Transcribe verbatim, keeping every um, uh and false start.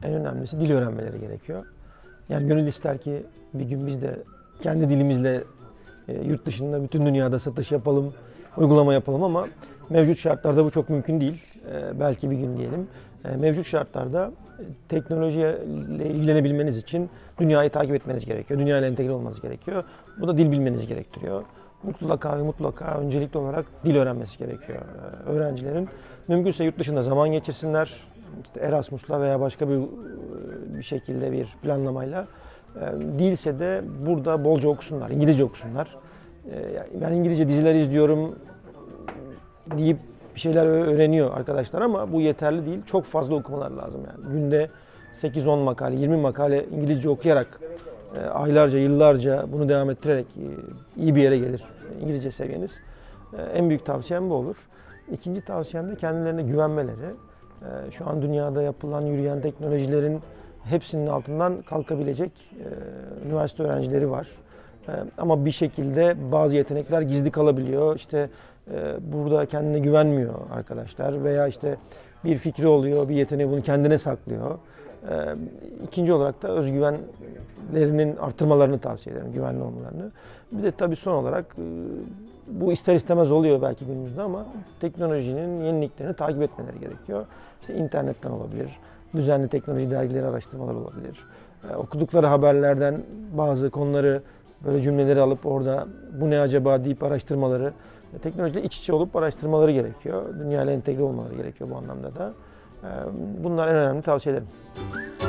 en önemlisi dil öğrenmeleri gerekiyor. Yani gönül ister ki bir gün biz de kendi dilimizle e, yurt dışında bütün dünyada satış yapalım, uygulama yapalım ama mevcut şartlarda bu çok mümkün değil. E, belki bir gün diyelim. E, mevcut şartlarda teknolojiyle ilgilenebilmeniz için dünyayı takip etmeniz gerekiyor. Dünyayla entegre olmanız gerekiyor. Bu da dil bilmenizi gerektiriyor. Mutlaka ve mutlaka öncelikli olarak dil öğrenmesi gerekiyor e, öğrencilerin. Mümkünse yurt dışında zaman geçirsinler. İşte Erasmus'la veya başka bir bir şekilde bir planlamayla. E, değilse de burada bolca okusunlar, İngilizce okusunlar. E, ben İngilizce diziler izliyorum deyip bir şeyler öğreniyor arkadaşlar ama bu yeterli değil. Çok fazla okumalar lazım yani. Günde sekiz on makale, yirmi makale İngilizce okuyarak e, aylarca, yıllarca bunu devam ettirerek e, iyi bir yere gelir İngilizce seviyeniz. E, en büyük tavsiyem bu olur. İkinci tavsiyem de kendilerine güvenmeleri. E, şu an dünyada yapılan yürüyen teknolojilerin hepsinin altından kalkabilecek e, üniversite öğrencileri var. E, ama bir şekilde bazı yetenekler gizli kalabiliyor. İşte e, burada kendine güvenmiyor arkadaşlar veya işte bir fikri oluyor, bir yeteneği bunu kendine saklıyor. E, ikinci olarak da özgüvenlerinin artırmalarını tavsiye ederim, güvenli olmalarını. Bir de tabii son olarak e, bu ister istemez oluyor belki günümüzde ama teknolojinin yeniliklerini takip etmeleri gerekiyor. İşte internetten olabilir, düzenli teknoloji dergileri araştırmalar olabilir. Ee, okudukları haberlerden bazı konuları, böyle cümleleri alıp orada bu ne acaba deyip araştırmaları, teknolojiyle iç içe olup araştırmaları gerekiyor. Dünyayla entegre olmaları gerekiyor bu anlamda da. Ee, bunlar en önemli tavsiyelerim.